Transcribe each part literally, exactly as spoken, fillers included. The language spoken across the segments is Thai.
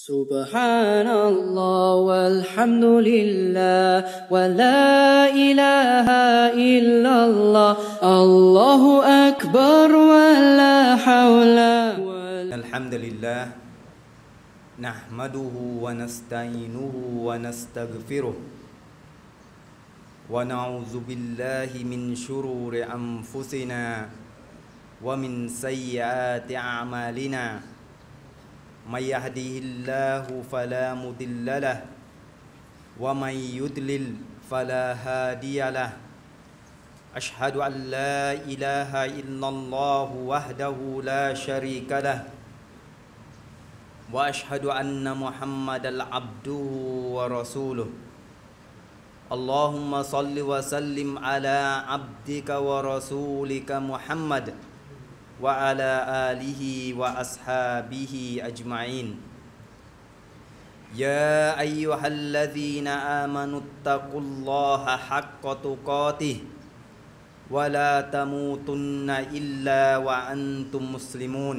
سبحان الله والحمد لله ولا إله إلا الله الله أكبر ولا حول الحمد لله نحمده ونستعينه ونستغفره ونعوذ بالله من شرور أنفسنا ومن سيئات أعمالنا من يهده الله فلا مضل له ومن يضلل فلا هادي له أشهد أن لا إله إلا الله وحده لا شريك له وأشهد أن محمدا عبده ورسوله اللهم صل وسلم على عبدك ورسولك محمد وعلى آله وأصحابه أجمعين يا أيها الذين آمنوا اتقوا الله حق تقاته ولا تموتن إلا وأنتم مسلمون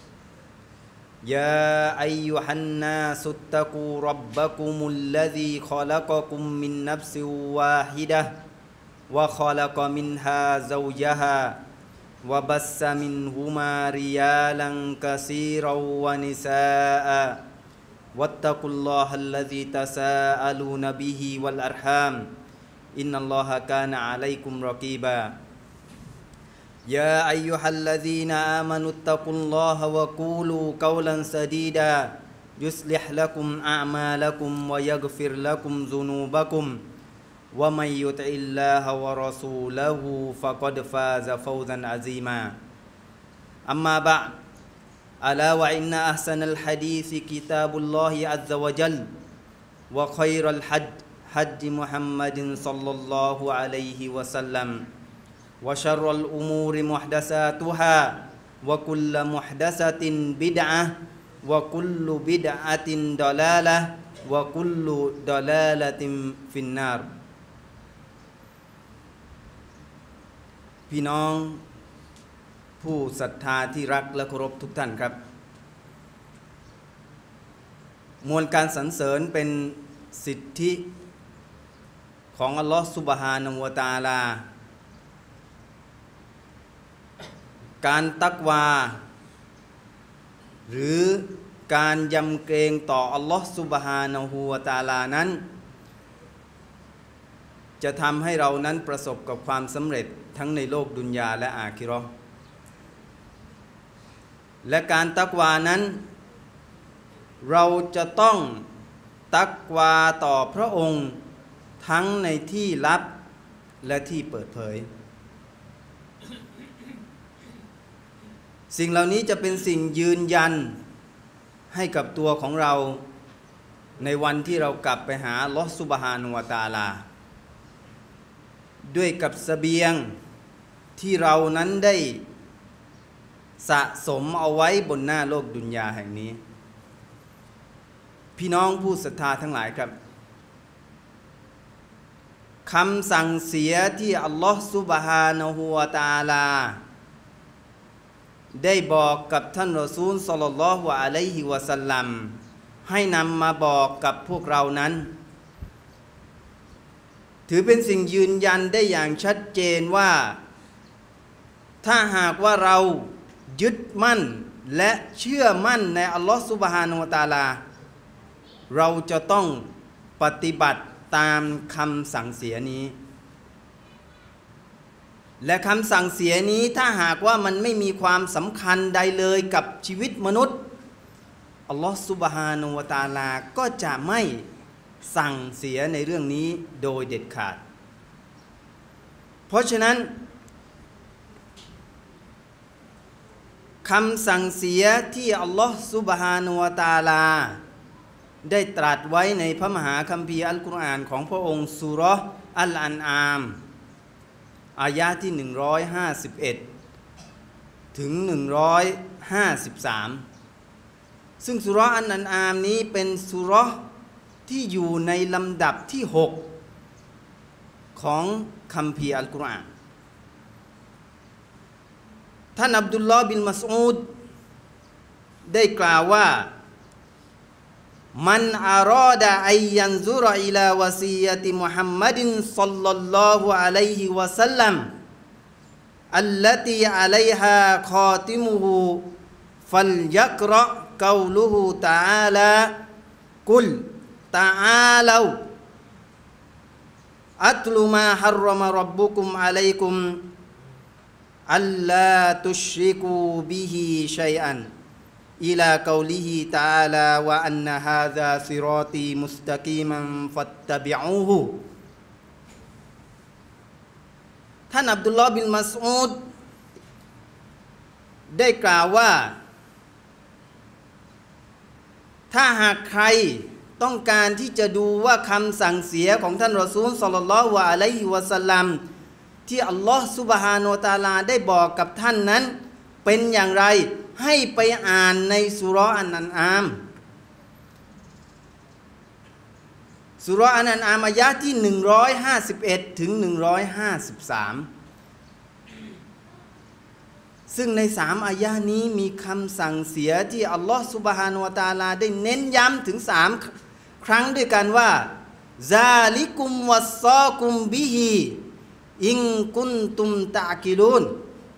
يا أيها الناس اتقوا ربكم الذي خلقكم من نفس واحدة وخلق منها زوجها وبث منهما رجالا كثيرا ونساء واتقوا الله الذي تساءلون به والأرحام إن الله كان عليكم رقيبا يا أيها الذين آمنوا اتقوا الله وقولوا قولا سديدا يصلح لكم أعمالكم ويغفر لكم ذنوبكم ومن يطع الله ورسوله فقد فاز فوزا عظيما أما بعد ألا وإن أحسن الحديث كتاب الله عز وجل وخير الحج حج محمد صلى الله عليه وسلم وشر الأمور محدثاتها وكل محدثة بدعة وكل بدعة ضلالة وكل ضلالة في النار พี่น้องผู้ศรัทธาที่รักและเคารพทุกท่านครับมวลการสรรเสริญเป็นสิทธิของอัลลอฮฺซุบฮานะฮูวะตะอาลาการตักวาหรือการยำเกรงต่ออัลลอฮฺซุบฮานะฮูวะตะอาลานั้นจะทำให้เรานั้นประสบกับความสำเร็จทั้งในโลกดุนยาและอาคิเราะห์และการตักวานั้นเราจะต้องตักวาต่อพระองค์ทั้งในที่ลับและที่เปิดเผยสิ่งเหล่านี้จะเป็นสิ่งยืนยันให้กับตัวของเราในวันที่เรากลับไปหาอัลเลาะห์ซุบฮานะฮูวะตะอาลาด้วยกับเสบียงที่เรานั้นได้สะสมเอาไว้บนหน้าโลกดุนยาแห่งนี้พี่น้องผู้ศรัทธาทั้งหลายครับคำสั่งเสียที่อัลลอฮฺซุบฮานะฮูวะตะอาลาได้บอกกับท่านรอซูลศ็อลลัลลอฮุอะลัยฮิวะซัลลัมให้นำมาบอกกับพวกเรานั้นถือเป็นสิ่งยืนยันได้อย่างชัดเจนว่าถ้าหากว่าเรายึดมั่นและเชื่อมั่นในอัลลอฮฺซุบฮานะฮูวะตะอาลาเราจะต้องปฏิบัติตามคำสั่งเสียนี้และคำสั่งเสียนี้ถ้าหากว่ามันไม่มีความสำคัญใดเลยกับชีวิตมนุษย์อัลลอฮฺซุบฮานะฮูวะตะอาลาก็จะไม่สั่งเสียในเรื่องนี้โดยเด็ดขาดเพราะฉะนั้นคำสั่งเสียที่อัลลอฮฺซุบฮานะฮูวะตะอาลาได้ตรัสไว้ในพระมหาคัมภีร์อัลกุรอานของพระองค์ซูเราะห์อัลอันอามอายะห์ที่หนึ่งร้อยห้าสิบเอ็ดถึงหนึ่งร้อยห้าสิบสามซึ่งซูเราะห์อัลอันอามนี้เป็นซูเราะห์ที่อยู่ในลำดับที่หกของคัมภีร์อัลกุรอาน ท่านอับดุลลอฮ์บินมัสอูดได้กล่าวว่ามันอารอดะอัยยันซุรอิลาวะซียะติมุฮัมมัดินศ็อลลัลลอฮุอะลัยฮิวะซัลลัมอัลลัตีอะลัยฮาคอติมุฮุฟัลยักเราะกอลุฮุตะอาลากุลตะอาลาอัตลุมาฮัรรมะร็อบบุกุมอะลัยกุมอัลลาตุชริกูบิฮิชัยอันอิลากอลิฮิตะอาลาวะอันนะฮาซาซิรอตีมุสตะกีมันฟัตตะบิอูฮุท่านอับดุลลอฮ์บินมัสอูดได้กล่าวว่าถ้าหากใครต้องการที่จะดูว่าคำสั่งเสียของท่านรอซูลศ็อลลัลลอฮุอะลัยฮิวะซัลลัมที่อัลลอฮ์ซุบฮานะฮูวะตะอาลาได้บอกกับท่านนั้นเป็นอย่างไรให้ไปอ่านในซูเราะห์อันอันอามซูเราะห์อันอันอามอายะห์ที่หนึ่งร้อยห้าสิบเอ็ดถึงหนึ่งร้อยห้าสิบสามซึ่งในสามอายะห์นี้มีคำสั่งเสียที่อัลลอฮ์ซุบฮานะฮูวะตะอาลาได้เน้นย้ำถึงสามครั้งด้วยกันว่าซาลิกุมวัสซอกุมบิฮิอิงกุนตุมตะกิลูน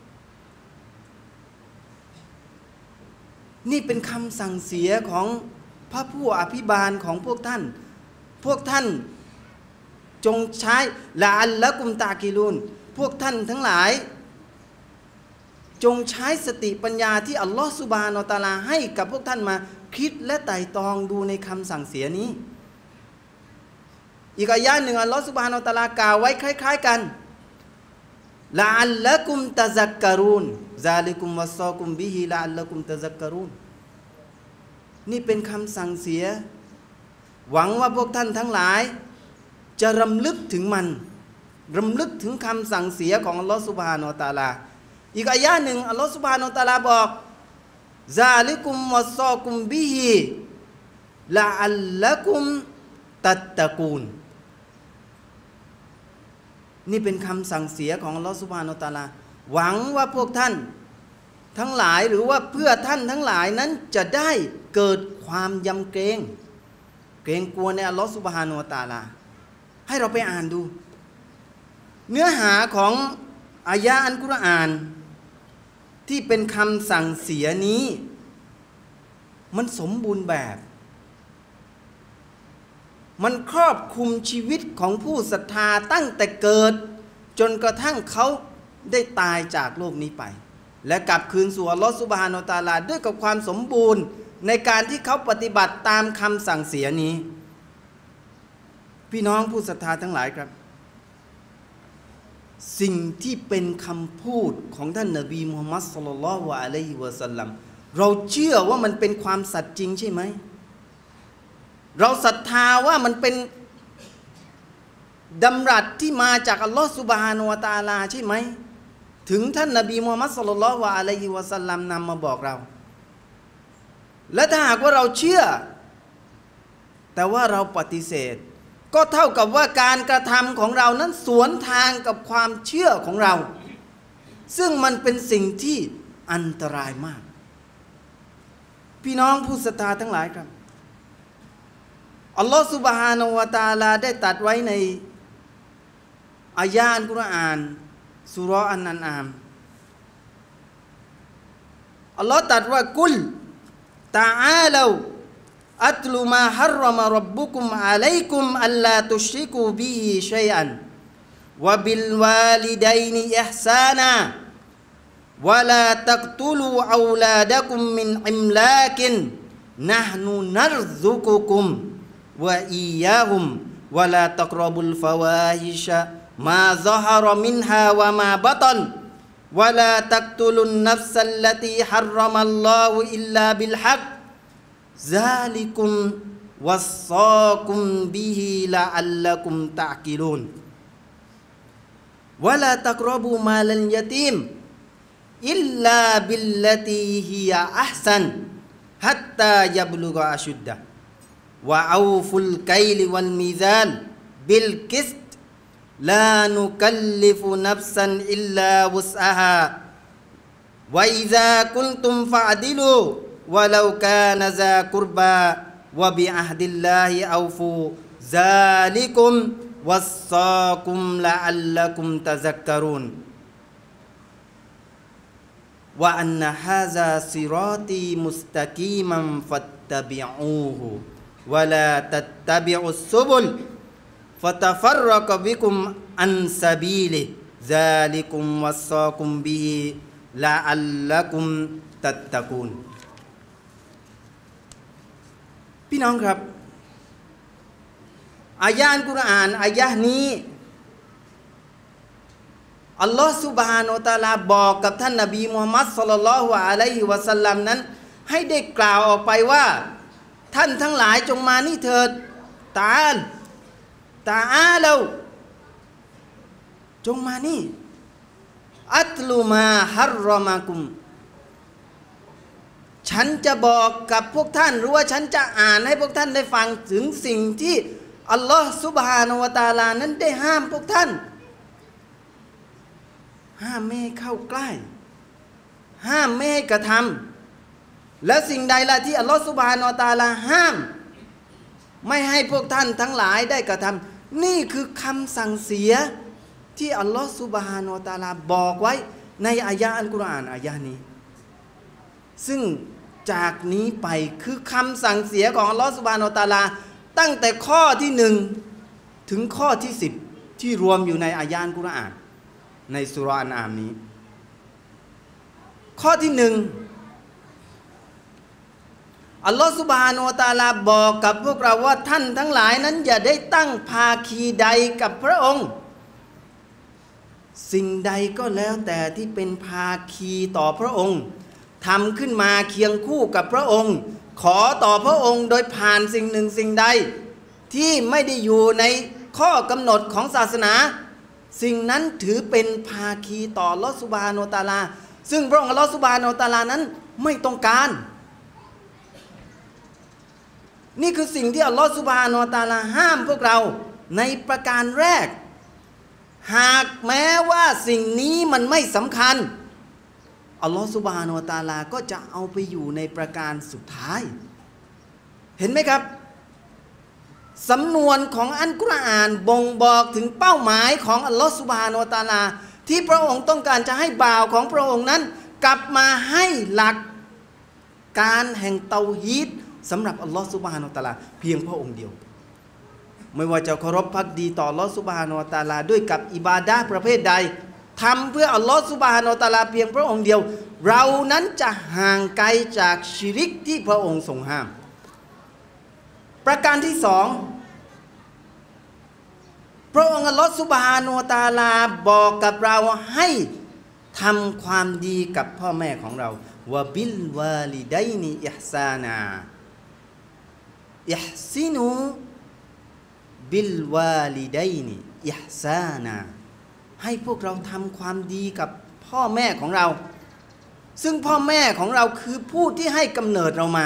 นี่เป็นคำสั่งเสียของพระผู้อภิบาลของพวกท่านพวกท่านจงใช้ละอัลละกุมตะกิลูนพวกท่านทั้งหลายจงใช้สติปัญญาที่อัลลอฮฺซุบฮานะฮูวะตะอาลาให้กับพวกท่านมาคิดและไต่ตองดูในคำสั่งเสียนี้อีกอายะห์หนึ่งอัลลอฮฺซุบฮานะฮูวะตะอาลากล่าวไว้คล้ายๆกันละอัลละกุมตะซักกะรูนซาลิกุมวัสซอกุมบิฮิละอัลละกุมตะซักกะรูนนี่เป็นคำสั่งเสียหวังว่าพวกท่านทั้งหลายจะรำลึกถึงมันรำลึกถึงคำสั่งเสียของอัลลอฮฺซุบฮานะฮูวะตะอาลาอีกอายะห์หนึ่งอัลลอฮฺซุบฮานะฮูวะตะอาลาบอกซาลิกุมวัสซอกุมบิฮิละอัลละกุมตัตตะกูนนี่เป็นคำสั่งเสียของอัลลอฮฺซุบฮานะฮูวะตะอาลาหวังว่าพวกท่านทั้งหลายหรือว่าเพื่อท่านทั้งหลายนั้นจะได้เกิดความยำเกรงเกรงกลัวในอัลลอฮฺซุบฮานะฮูวะตะอาลาให้เราไปอ่านดูเนื้อหาของอายะห์อัลกุรอานที่เป็นคำสั่งเสียนี้มันสมบูรณ์แบบมันครอบคลุมชีวิตของผู้ศรัทธาตั้งแต่เกิดจนกระทั่งเขาได้ตายจากโลกนี้ไปและกลับคืนสู่อัลลอฮฺซุบฮานะฮูวะตะอาลาด้วยกับความสมบูรณ์ในการที่เขาปฏิบัติตามคำสั่งเสียนี้พี่น้องผู้ศรัทธาทั้งหลายครับสิ่งที่เป็นคำพูดของท่านนบีมุฮัมมัดศ็อลลัลลอฮุอะลัยฮิวะซัลลัมเราเชื่อว่ามันเป็นความสัตย์จริงใช่ไหมเราศรัทธาว่ามันเป็นดำรัสที่มาจากอัลลอฮฺซุบฮานะฮูวะตะอาลาใช่ไหมถึงท่านนบีมุฮัมมัดศ็อลลัลลอฮุอะลัยฮิวะซัลลัมนำมาบอกเราและถ้าหากว่าเราเชื่อแต่ว่าเราปฏิเสธก็เท่ากับว่าการกระทำของเรานั้นสวนทางกับความเชื่อของเราซึ่งมันเป็นสิ่งที่อันตรายมากพี่น้องผู้ศรัทธาทั้งหลายครับอัลลอฮฺซุบฮานะฮูวะตะอาลาได้ตรัสไว้ในอายะห์อัลกุรอานซูเราะห์อันอันอามอัลลอฮฺตรัสว่ากุลตะอาลาอัตลุมาฮัรรมะร็อบบุกุมอะลัยกุมอัลลาตุชริกูบิฮิชัยอันวะบิลวาลิดัยนิอิห์ซานะวะลาตักตุลูเอาลาดะกุมมินอิมลากินนะห์นูนัรซุกุกุมวะอียาฮุมวะลาตักรบุลฟาวาฮิชะมาซะฮะรมินฮาวะมาบะตันวะลาตักตุลุนนัฟซัลลตีฮัรรมัลลอฮุอิลลาบิลฮักซาลิกุมวัสซอกุมบิฮิละอัลละกุมตะกิลูนวะลาตักรบูมาลัลยะตีมอิลลาบิลลตีฮิยะอัห์ซันฮัตตายับลุกะอัชุดดะวะเอาฟุลไกลิวัลมีซานบิลกิสตลานุกัลลิฟุนัฟซันอิลลาวุสอะฮาวะอิซากุนตุมฟะอดิลูวะลาวกานะซากุรบาวะบิอะฮดิลลาฮิเอาฟูซาลิกุมวัสซากุมละอัลลักุมตะซักกะรูนวะอันนะฮาซาซิรอตีมุสตะกีมันฟัตตะบิอูฮูวะลาตัตตะบิอุสซุบุลฟะตะฟัรรกะบิกุมอันซะบีลิซาลิกุมวัสซากุมบิฮิละอัลลักุมตัตตะกูนพี่น้องครับอายะห์อัลกุรอานอายะห์นี้อัลลอฮฺซุบฮานะฮูวะตะอาลาบอกกับท่านนบีมุฮัมมัดศ็อลลัลลอฮุอะลัยฮิวะซัลลัมนั้นให้ได้กล่าวออกไปว่าท่านทั้งหลายจงมานี่เถิดตาลตาอาลาจงมานี่อัตลุมาฮัรรอมากุมฉันจะบอกกับพวกท่านหรือว่าฉันจะอ่านให้พวกท่านได้ฟังถึงสิ่งที่อัลลอฮฺซุบฮานะฮูวะตะอาลานั้นได้ห้ามพวกท่านห้ามไม่ให้เข้าใกล้ห้ามไม่ให้กระทำและสิ่งใดล่ะที่อัลลอฮฺซุบฮานะฮูวะตะอาลาห้ามไม่ให้พวกท่านทั้งหลายได้กระทำนี่คือคำสั่งเสียที่อัลลอฮฺซุบฮานะฮูวะตะอาลาบอกไว้ในอายะห์อัลกุรอานอายะห์นี้ซึ่งจากนี้ไปคือคำสั่งเสียของอัลลอฮฺซุบฮานะฮูวะตะอาลาตั้งแต่ข้อที่หนึ่งถึงข้อที่สิบที่รวมอยู่ในอายะห์อัลกุรอานในสุราะห์อันอามนี้ข้อที่หนึ่งอัลลอฮฺซุบฮานะฮูวะตะอาลาบอกกับพวกเราว่าท่านทั้งหลายนั้นอย่าได้ตั้งภาคีใดกับพระองค์สิ่งใดก็แล้วแต่ที่เป็นภาคีต่อพระองค์ทำขึ้นมาเคียงคู่กับพระองค์ขอต่อพระองค์โดยผ่านสิ่งหนึ่งสิ่งใดที่ไม่ได้อยู่ในข้อกำหนดของศาสนาสิ่งนั้นถือเป็นภาคีต่ออัลเลาะห์ซุบฮานะฮูวะตะอาลาซึ่งพระองค์อัลเลาะห์ซุบฮานะฮูวะตะอาลานั้นไม่ต้องการนี่คือสิ่งที่อัลเลาะห์ซุบฮานะฮูวะตะอาลาห้ามพวกเราในประการแรกหากแม้ว่าสิ่งนี้มันไม่สำคัญอัลลอฮฺซุบฮานะฮูวะตะอาลาก็จะเอาไปอยู่ในประการสุดท้ายเห็นไหมครับสำนวนของอัลกุรอานบ่งบอกถึงเป้าหมายของอัลลอฮฺซุบฮานะฮูวะตะอาลาที่พระองค์ต้องการจะให้บ่าวของพระองค์นั้นกลับมาให้หลักการแห่งเตาฮีดสำหรับอัลลอฮฺซุบฮานะฮูวะตะอาลาเพียงพระองค์เดียวไม่ว่าจะเคารพภักดีต่ออัลลอฮฺซุบฮานะฮูวะตะอาลาด้วยกับอิบาดะห์ประเภทใดทำเพื่ออัลลอฮฺซุบฮานะฮูวะตะอาลาเพียงพระองค์เดียวเรานั้นจะห่างไกลจากชิริกที่พระองค์ทรงห้ามประการที่สองพระองค์อัลลอฮฺซุบฮานะฮูวะตะอาลาบอกกับเราให้ทำความดีกับพ่อแม่ของเราวะบิลวาลิดัยนิอิห์ซานาอิห์ซินูบิลวาลิดัยนิอิห์ซานาให้พวกเราทำความดีกับพ่อแม่ของเราซึ่งพ่อแม่ของเราคือผู้ที่ให้กำเนิดเรามา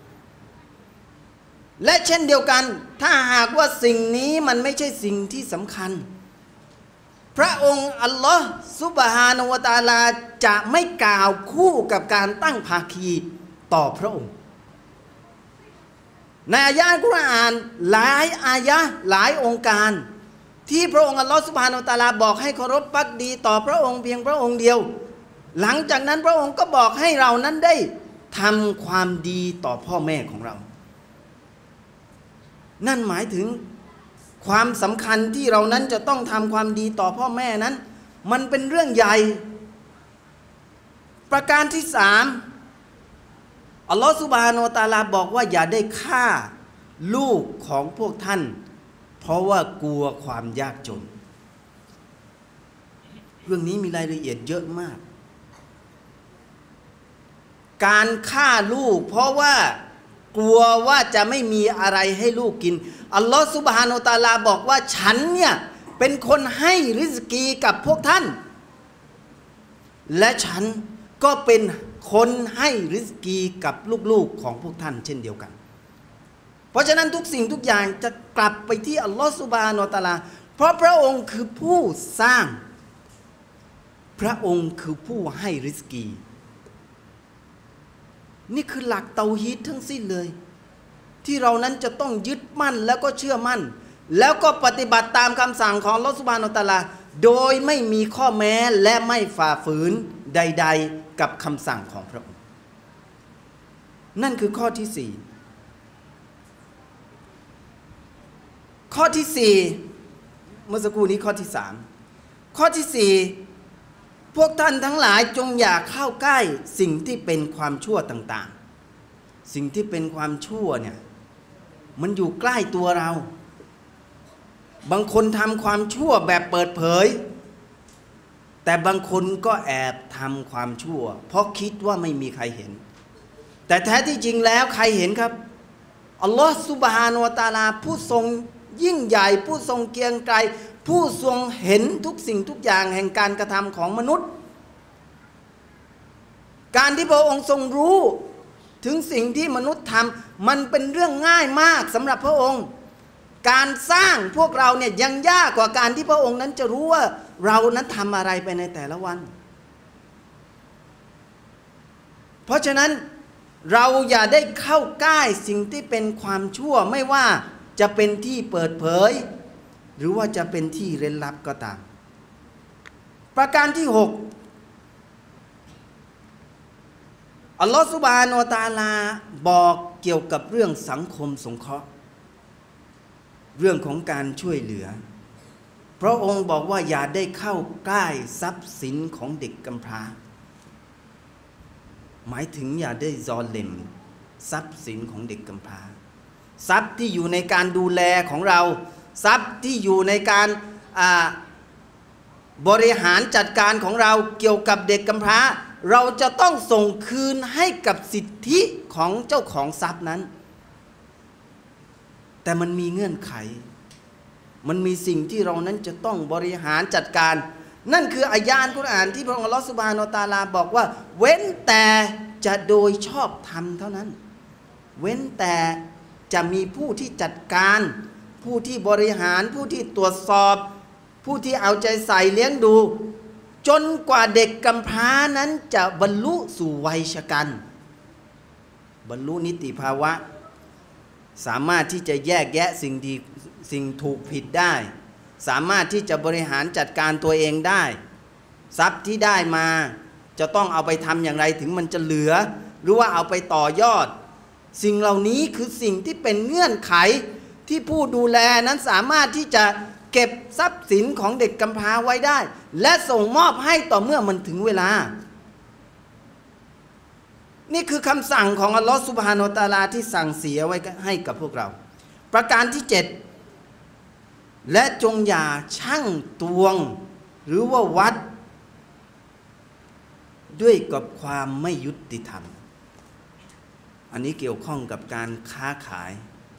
และเช่นเดียวกันถ้าหากว่าสิ่งนี้มันไม่ใช่สิ่งที่สำคัญพระองค์อัลลอฮฺซุบฮานะฮูวะตะอาลาจะไม่กล่าวคู่กับการตั้งภาคีต่อพระองค์ในอายะห์อัลกุรอานหลายอายะห์หลายองค์การที่พระองค์อัลลอฮฺซุบฮานะฮูวะตะอาลาบอกให้เคารพภักดีต่อพระองค์เพียงพระองค์เดียวหลังจากนั้นพระองค์ก็บอกให้เรานั้นได้ทำความดีต่อพ่อแม่ของเรานั่นหมายถึงความสำคัญที่เรานั้นจะต้องทำความดีต่อพ่อแม่นั้นมันเป็นเรื่องใหญ่ประการที่สามอัลลอฮฺซุบฮานะฮูวะตะอาลาบอกว่าอย่าได้ฆ่าลูกของพวกท่านเพราะว่ากลัวความยากจนเรื่องนี้มีรายละเอียดเยอะมากการฆ่าลูกเพราะว่ากลัวว่าจะไม่มีอะไรให้ลูกกินอัลลอฮฺซุบฮานะฮูวะตะอาลาบอกว่าฉันเนี่ยเป็นคนให้ริสกีกับพวกท่านและฉันก็เป็นคนให้ริสกีกับลูกๆของพวกท่านเช่นเดียวกันเพราะฉะนั้นทุกสิ่งทุกอย่างจะกลับไปที่อัลลอฮฺซุบฮานะฮูวะตะอาลาเพราะพระองค์คือผู้สร้างพระองค์คือผู้ให้ริสกีนี่คือหลักเตาฮีดทั้งสิ้นเลยที่เรานั้นจะต้องยึดมั่นแล้วก็เชื่อมั่นแล้วก็ปฏิบัติตามคำสั่งของอัลเลาะห์ซุบฮานะฮูวะตะอาลาโดยไม่มีข้อแม้และไม่ฝ่าฝืนใดๆกับคำสั่งของพระองค์นั่นคือข้อที่สี่ข้อที่สี่เมื่อสักครู่นี้ข้อที่สามข้อที่สี่พวกท่านทั้งหลายจงอย่าเข้าใกล้สิ่งที่เป็นความชั่วต่างๆสิ่งที่เป็นความชั่วเนี่ยมันอยู่ใกล้ตัวเราบางคนทำความชั่วแบบเปิดเผยแต่บางคนก็แอบทำความชั่วเพราะคิดว่าไม่มีใครเห็นแต่แท้ที่จริงแล้วใครเห็นครับอัลลอฮฺซุบฮานะฮูวะตะอาลาผู้ทรงยิ่งใหญ่ผู้ทรงเกรียงไกรผู้ทรงเห็นทุกสิ่งทุกอย่างแห่งการกระทำของมนุษย์การที่พระองค์ทรงรู้ถึงสิ่งที่มนุษย์ทำมันเป็นเรื่องง่ายมากสำหรับพระองค์การสร้างพวกเราเนี่ยยังยากกว่าการที่พระองค์นั้นจะรู้ว่าเรานั้นทำอะไรไปในแต่ละวันเพราะฉะนั้นเราอย่าได้เข้าใกล้สิ่งที่เป็นความชั่วไม่ว่าจะเป็นที่เปิดเผยหรือว่าจะเป็นที่เร้นลับก็ตามประการที่หกอัลลอฮฺซุบฮานะฮูวะตะอาลาบอกเกี่ยวกับเรื่องสังคมสงเคราะห์เรื่องของการช่วยเหลือพระองค์บอกว่าอย่าได้เข้าใกล้ทรัพย์สินของเด็กกำพร้าหมายถึงอย่าได้ซอเลมทรัพย์สินของเด็กกำพร้าทรัพย์ที่อยู่ในการดูแลของเราทรัพย์ที่อยู่ในการบริหารจัดการของเราเกี่ยวกับเด็กกำพร้าเราจะต้องส่งคืนให้กับสิทธิของเจ้าของทรัพย์นั้นแต่มันมีเงื่อนไขมันมีสิ่งที่เรานั้นจะต้องบริหารจัดการนั่นคืออายะห์อัลกุรอานที่พระองค์อัลเลาะห์ซุบฮานะฮูวะตะอาลาบอกว่าเว้นแต่จะโดยชอบธรรมเท่านั้นเว้นแต่จะมีผู้ที่จัดการผู้ที่บริหารผู้ที่ตรวจสอบผู้ที่เอาใจใส่เลี้ยงดูจนกว่าเด็กกำพร้านั้นจะบรรลุสู่วัยชกันบรรลุนิติภาวะสามารถที่จะแยกแยะสิ่งดีสิ่งถูกผิดได้สามารถที่จะบริหารจัดการตัวเองได้ทรัพย์ที่ได้มาจะต้องเอาไปทำอย่างไรถึงมันจะเหลือหรือว่าเอาไปต่อยอดสิ่งเหล่านี้คือสิ่งที่เป็นเงื่อนไขที่ผู้ดูแลนั้นสามารถที่จะเก็บทรัพย์สินของเด็กกำพร้าไว้ได้และส่งมอบให้ต่อเมื่อมันถึงเวลานี่คือคำสั่งของอัลลอฮฺซุบฮานะฮูวะตะอาลาที่สั่งเสียไว้ให้กับพวกเราประการที่เจ็ดและจงอย่าชั่งตวงหรือว่าวัดด้วยกับความไม่ยุติธรรมอันนี้เกี่ยวข้องกับการค้าขาย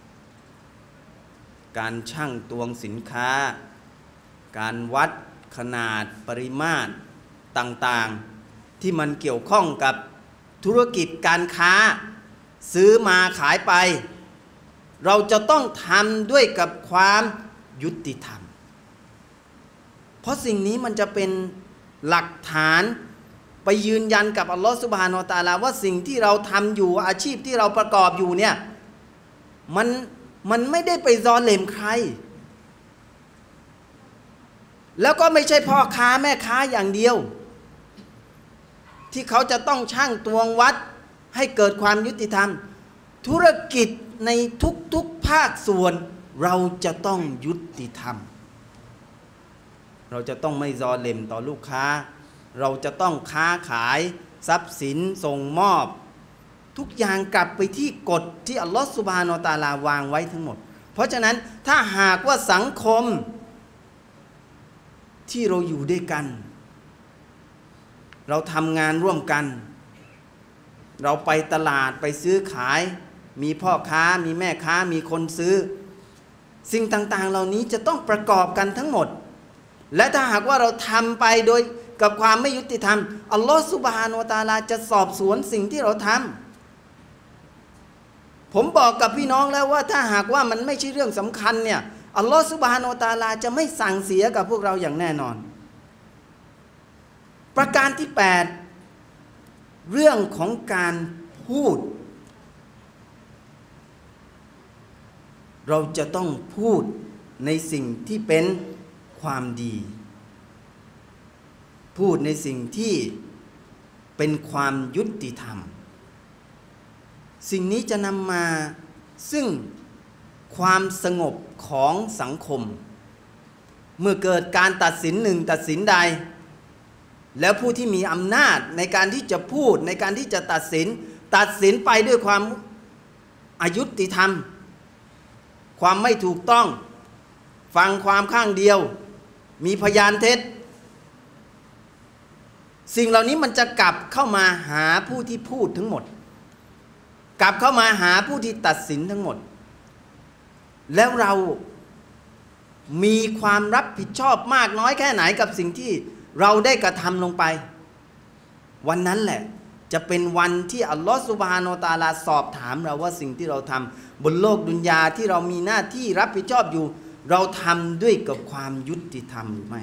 การชั่งตวงสินค้าการวัดขนาดปริมาตรต่างๆที่มันเกี่ยวข้องกับธุรกิจการค้าซื้อมาขายไปเราจะต้องทำด้วยกับความยุติธรรมเพราะสิ่งนี้มันจะเป็นหลักฐานไปยืนยันกับอัลลอฮฺซุบฮานะฮูวะตะอาลาว่าสิ่งที่เราทำอยู่อาชีพที่เราประกอบอยู่เนี่ยมันมันไม่ได้ไปซอเลมใครแล้วก็ไม่ใช่พ่อค้าแม่ค้าอย่างเดียวที่เขาจะต้องชั่งตวงวัดให้เกิดความยุติธรรมธุรกิจในทุกๆภาคส่วนเราจะต้องยุติธรรมเราจะต้องไม่ซอเลมต่อลูกค้าเราจะต้องค้าขายทรัพย์สินส่งมอบทุกอย่างกลับไปที่กฎที่อัลลอฮฺซุบฮานะฮูวะตะอาลาวางไว้ทั้งหมดเพราะฉะนั้นถ้าหากว่าสังคมที่เราอยู่ด้วยกันเราทำงานร่วมกันเราไปตลาดไปซื้อขายมีพ่อค้ามีแม่ค้ามีคนซื้อสิ่งต่างๆเหล่านี้จะต้องประกอบกันทั้งหมดและถ้าหากว่าเราทำไปโดยกับความไม่ยุติธรรมอัลลอฮฺซุบฮานะฮูวะตะอาลาจะสอบสวนสิ่งที่เราทำผมบอกกับพี่น้องแล้วว่าถ้าหากว่ามันไม่ใช่เรื่องสำคัญเนี่ยอัลลอฮฺซุบฮานะฮูวะตะอาลาจะไม่สั่งเสียกับพวกเราอย่างแน่นอนประการที่แปดเรื่องของการพูดเราจะต้องพูดในสิ่งที่เป็นความดี พูดในสิ่งที่เป็นความยุติธรรมสิ่งนี้จะนำมาซึ่งความสงบของสังคมเมื่อเกิดการตัดสินหนึ่งตัดสินใดแล้วผู้ที่มีอำนาจในการที่จะพูดในการที่จะตัดสินตัดสินไปด้วยความอยุติธรรมความไม่ถูกต้องฟังความข้างเดียวมีพยานเท็จสิ่งเหล่านี้มันจะกลับเข้ามาหาผู้ที่พูดทั้งหมดกลับเข้ามาหาผู้ที่ตัดสินทั้งหมดแล้วเรามีความรับผิดชอบมากน้อยแค่ไหนกับสิ่งที่เราได้กระทำลงไปวันนั้นแหละจะเป็นวันที่อัลลอฮฺซุบฮานะฮูวะตะอาลาสอบถามเราว่าสิ่งที่เราทำบนโลกดุนยาที่เรามีหน้าที่รับผิดชอบอยู่เราทำด้วยกับความยุติธรรมหรือไม่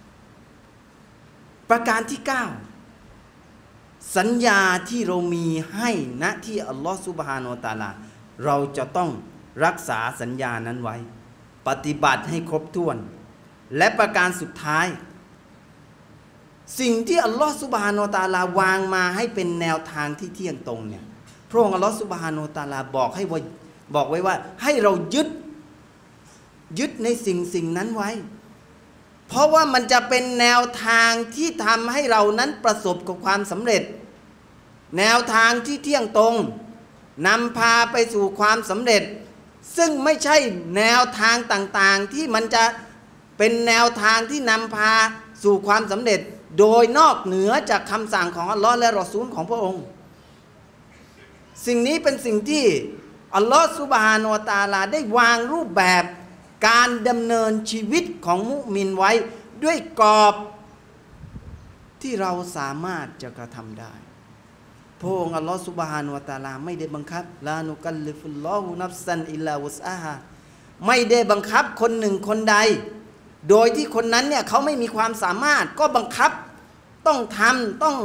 ประการที่เก้าสัญญาที่เรามีให้ณที่อัลลอฮฺซุบฮานะฮูวะตะอาลาเราจะต้องรักษาสัญญานั้นไว้ปฏิบัติให้ครบถ้วนและประการสุดท้ายสิ่งที่อัลลอฮฺซุบฮานะฮูวะตะอาลาวางมาให้เป็นแนวทางที่เที่ยงตรงเนี่ยพระองค์อัลลอฮฺซุบฮานะฮูวะตะอาลาบอกให้ว่าบอกไว้ว่าให้เรายึดยึดในสิ่งสิ่งนั้นไว้เพราะว่ามันจะเป็นแนวทางที่ทำให้เรานั้นประสบกับความสำเร็จแนวทางที่เที่ยงตรงนำพาไปสู่ความสำเร็จซึ่งไม่ใช่แนวทางต่างๆที่มันจะเป็นแนวทางที่นำพาสู่ความสำเร็จโดยนอกเหนือจากคำสั่งของอัลลอฮ์และรอซูลของพระองค์สิ่งนี้เป็นสิ่งที่อัลลอฮ์ซุบฮานะฮูวะตะอาลาได้วางรูปแบบการดำเนินชีวิตของมุมินไว้ด้วยกรอบที่เราสามารถจะกระทำได้พระองค์อัลลอฮฺซุบฮานะฮูวะตะอาลาไม่ได้บังคับลานุกัลลิฟุลลอฮุนัฟซันอิลลาวุสอาฮาไม่ได้บังคับคนหนึ่งคนใดโดยที่คนนั้นเนี่ยเขาไม่มีความสามารถก็บังคับต้องทำต้อง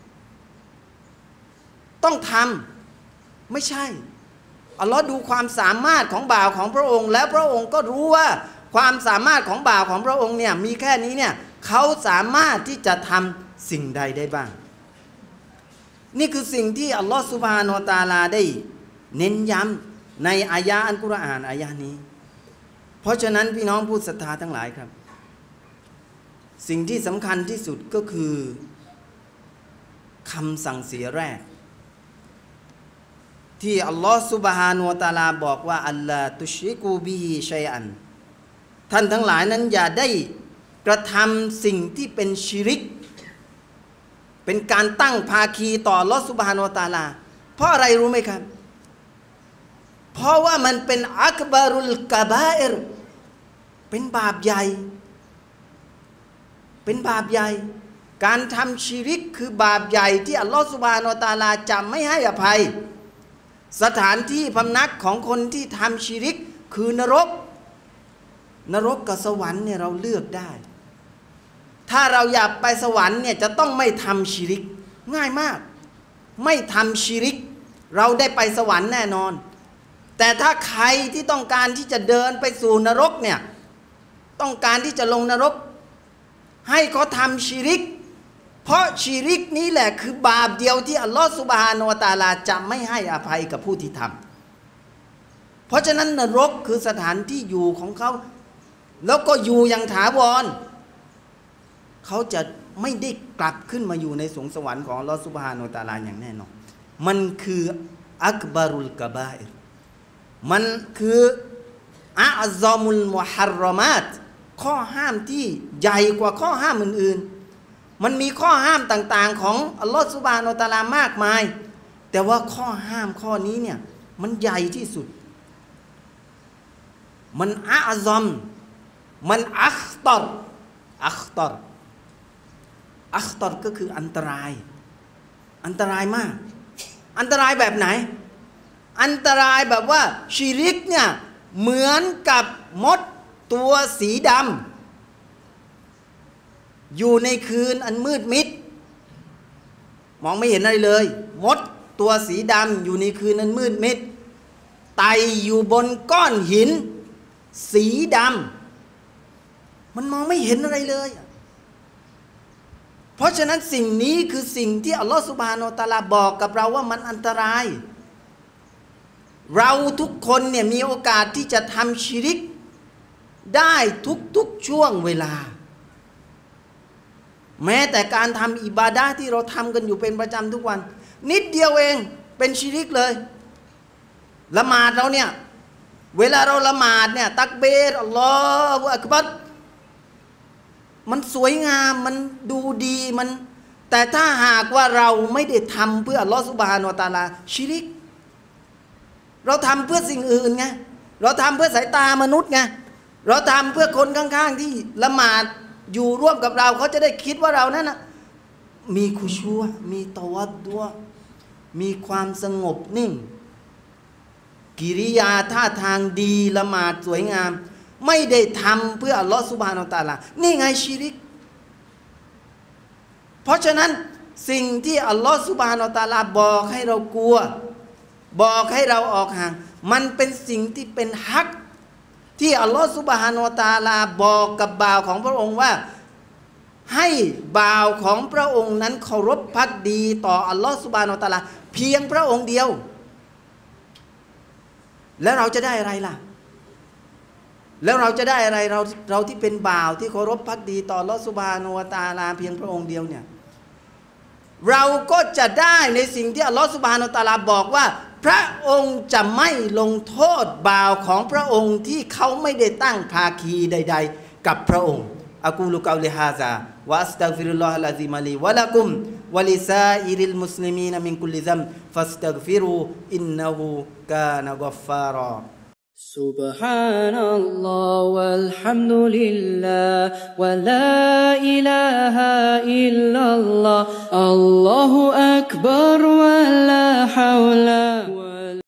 ต้องทำไม่ใช่อัลลอฮ์ดูความสามารถของบ่าวของพระองค์แล้วพระองค์ก็รู้ว่าความสามารถของบ่าวของพระองค์เนี่ยมีแค่นี้เนี่ยเขาสามารถที่จะทำสิ่งใดได้บ้างนี่คือสิ่งที่อัลลอฮ์ซุบฮานะฮูวะตะอาลาได้เน้นย้ำในอายะอัลกุรอานอายะนี้เพราะฉะนั้นพี่น้องผู้ศรัทธาทั้งหลายครับสิ่งที่สำคัญที่สุดก็คือคำสั่งเสียแรกที่อัลลอฮฺซุบฮานะฮูวะตะอาลาบอกว่าอัลลาตุชริกูบิฮิชัยอันท่านทั้งหลายนั้นอย่าได้กระทำสิ่งที่เป็นชิริกเป็นการตั้งภาคีต่ออัลลอฮฺซุบฮานะฮูวะตะอาลาเพราะอะไรรู้ไหมครับเพราะว่ามันเป็นอักบารุลกะบาอิรเป็นบาปใหญ่เป็นบาปใหญ่การทำชิริกคือบาปใหญ่ที่อัลลอฮฺซุบฮานะฮูวะตะอาลาจะไม่ให้อภัยสถานที่พำนักของคนที่ทำชิริกคือนรกนรกกับสวรรค์เนี่ยเราเลือกได้ถ้าเราอยากไปสวรรค์เนี่ยจะต้องไม่ทำชิริกง่ายมากไม่ทำชิริกเราได้ไปสวรรค์แน่นอนแต่ถ้าใครที่ต้องการที่จะเดินไปสู่นรกเนี่ยต้องการที่จะลงนรกให้เขาทำชิริกเพราะชิริกนี้แหละคือบาปเดียวที่อัลลอฮฺซุบฮานะฮูวะตะอาลาจะไม่ให้อภัยกับผู้ที่ทำเพราะฉะนั้นนรกคือสถานที่อยู่ของเขาแล้วก็อยู่อย่างถาวรเขาจะไม่ได้กลับขึ้นมาอยู่ในสวงสวรรค์ของอัลลอฮฺซุบฮานะฮูวะตะอาลาอย่างแน่นอนมันคืออักบารุลกะบาอิรมันคืออะอซอมุลมุฮัรรอมาตข้อห้ามที่ใหญ่กว่าข้อห้ามอื่นๆมันมีข้อห้ามต่างๆของอัลลอฮฺซุบฮานะฮูวะตะอาลามากมายแต่ว่าข้อห้ามข้อนี้เนี่ยมันใหญ่ที่สุดมันอะซอมมันอัคตอรอัคตอรอัคตอรก็คืออันตรายอันตรายมากอันตรายแบบไหนอันตรายแบบว่าชิริกเนี่ยเหมือนกับมดตัวสีดำอยู่ในคืนอันมืดมิดมองไม่เห็นอะไรเลยมดตัวสีดำอยู่ในคืนอันมืดมิดไต่อยู่บนก้อนหินสีดำมันมองไม่เห็นอะไรเลยเพราะฉะนั้นสิ่งนี้คือสิ่งที่อัลลอฮฺซุบฮานะฮูวะตะอาลาบอกกับเราว่ามันอันตรายเราทุกคนเนี่ยมีโอกาสที่จะทำชิริกได้ทุกๆช่วงเวลาแม้แต่การทำอิบาดะห์ที่เราทำกันอยู่เป็นประจำทุกวันนิดเดียวเองเป็นชิริกเลยละหมาดเราเนี่ยเวลาเราละหมาดเนี่ยตักบีรอัลลอฮฺอักบัรมันสวยงามมันดูดีมันแต่ถ้าหากว่าเราไม่ได้ทำเพื่ออัลลอฮฺซุบฮานะฮูวะตะอาลาชิริกเราทำเพื่อสิ่งอื่นไงเราทำเพื่อสายตามนุษย์ไงเราทำเพื่อคนข้างๆที่ละหมาดอยู่ร่วมกับเราเขาจะได้คิดว่าเรานั้นนะมีคุชัวมีตะวัดดัวมีความสงบนิ่งกิริยาท่าทางดีละหมาดสวยงามไม่ได้ทำเพื่ออัลลอฮฺซุบฮานะฮูวะตะอาลานี่ไงชิริกเพราะฉะนั้นสิ่งที่อัลลอฮฺซุบฮานะฮูวะตะอาลาบอกให้เรากลัวบอกให้เราออกห่างมันเป็นสิ่งที่เป็นฮักที่อัลลอฮฺซุบฮานะฮูวะตะอาลาบอกกับบ่าวของพระองค์ว่าให้บ่าวของพระองค์นั้นเคารพภักดีต่ออัลลอฮฺซุบฮานะฮูวะตะอาลาเพียงพระองค์เดียวแล้วเราจะได้อะไรล่ะแล้วเราจะได้อะไรเราเราที่เป็นบ่าวที่เคารพภักดีต่ออัลลอฮฺซุบฮานะฮูวะตะอาลาเพียงพระองค์เดียวเนี่ยเราก็จะได้ในสิ่งที่อัลลอฮฺซุบฮานะฮูวะตะอาลาบอกว่าพระองค์จะไม่ลงโทษบ่าวของพระองค์ที่เขาไม่ได้ตั้งภาคีใดๆกับพระองค์อะกูลุกอลิฮาซาวะอัสตัฆฟิรุลลอฮะลอะซีมะลีวะละกุมวะลิซาอิริลมุสลิมีนมินกุลลิซัมฟัสตัฆฟิรูอินนะฮูกานะกัฟฟารอ سبحان الله والحمد لله ولا إله إلا الله الله أكبر ولا حول